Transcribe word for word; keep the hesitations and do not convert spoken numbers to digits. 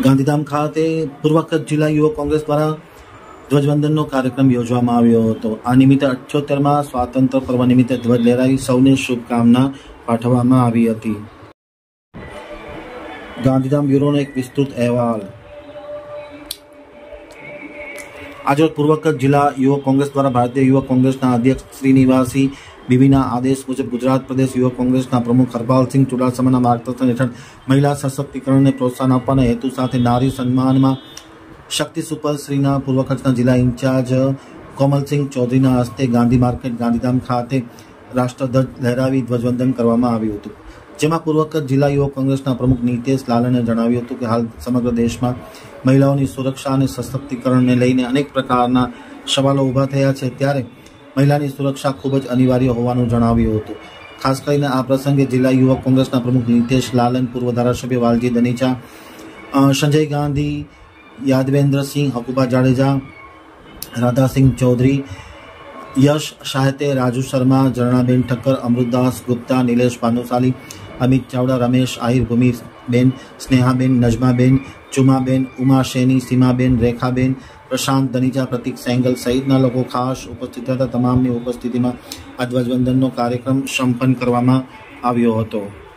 ગાંધીધામ ખાતે પૂર્વ કચ્છ જિલ્લા યુવક કોંગ્રેસ દ્વારા ધ્વજવંદનનો કાર્યક્રમ યોજવામાં આવ્યો હતો। આ નિમિત્તે અઠ્યોતેરમાં સ્વાતંત્ર્ય પર્વ નિમિત્તે ધ્વજ લહેરાવી સૌને શુભકામના પાઠવવામાં આવી હતી। ગાંધીધામ બ્યુરોનો એક વિસ્તૃત અહેવાલ। આજે પૂર્વ કચ્છ જિલ્લા યુવક કોંગ્રેસ દ્વારા ભારતીય યુવક કોંગ્રેસના અધ્યક્ષ શ્રીનિવાસી બીબીના આદેશ મુજબ ગુજરાત પ્રદેશ યુવક કોંગ્રેસના પ્રમુખ હરપાલસિંહ ચુડાસમાના માર્ગદર્શન હેઠળ મહિલા સશક્તિકરણને પ્રોત્સાહન આપવાના હેતુ સાથે નારી સન્માનમાં શક્તિ સુપર શ્રીના પૂર્વ કચ્છના જિલ્લા ઇન્ચાર્જ કોમલસિંહ ચૌધરીના હસ્તે ગાંધી માર્કેટ ગાંધીધામ ખાતે રાષ્ટ્રધ્વજ લહેરાવી ધ્વજવંદન કરવામાં આવ્યું હતું, જેમાં પૂર્વ કચ્છ જિલ્લા યુવક કોંગ્રેસના પ્રમુખ નીતેશ લાલને જણાવ્યું હતું કે હાલ સમગ્ર દેશમાં મહિલાઓની સુરક્ષા અને સશક્તિકરણને લઈને અનેક પ્રકારના સવાલો ઊભા થયા છે, ત્યારે મહિલાની સુરક્ષા ખૂબ જ અનિવાર્ય હોવાનું જણાવ્યું હતું। ખાસ કરીને આ પ્રસંગે જિલ્લા યુવક કોંગ્રેસના પ્રમુખ નીતેશ લાલન, પૂર્વ ધારાસભ્ય વાલજી દનીચા, સંજય ગાંધી, યાદવેન્દ્રસિંહ, હકુબા જાડેજા, રાધાસિંહ ચૌધરી, યશ સાહિત્ય, રાજુ શર્મા, ઝરણાબેન ઠક્કર, અમૃતદાસ ગુપ્તા, નિલેશ ભાનુશાલી, અમિત ચાવડા, રમેશ આહિર, ભૂમિબેન, સ્નેહાબેન, નજમાબેન, ચુમાબેન, ઉમા શેની, સીમાબેન, રેખાબેન, પ્રશાંત દનીચા, પ્રતિક સેંગલ સહિતના લોકો ખાસ ઉપસ્થિત હતા। તમામની ઉપસ્થિતિમાં આ ધ્વજવંદનનો કાર્યક્રમ સંપન્ન કરવામાં આવ્યો હતો।